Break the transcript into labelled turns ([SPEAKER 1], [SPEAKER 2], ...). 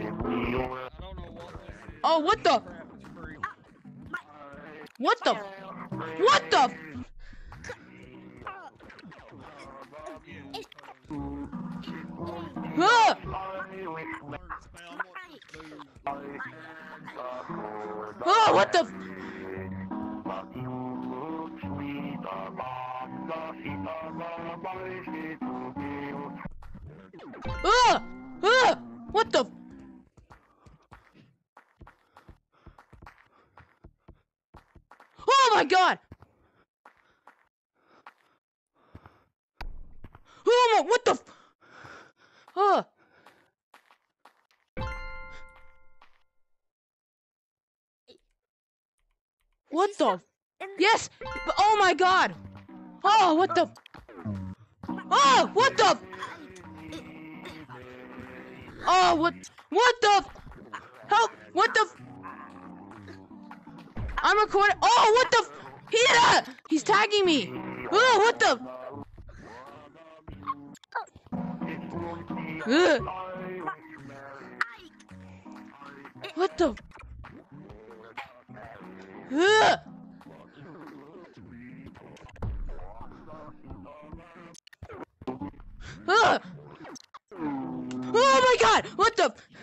[SPEAKER 1] Oh, what the? What the? What the? Ah! Oh, what the? Ah! Ah! What the? Oh my god! Oh my, what the? Oh. What the? Yes! Oh my god! Oh, what the? Oh, what the? Oh, what? What the? Help! What the? I'm recording. Oh, what the? He's tagging me. Oh, what the? What the? Oh my god! What the?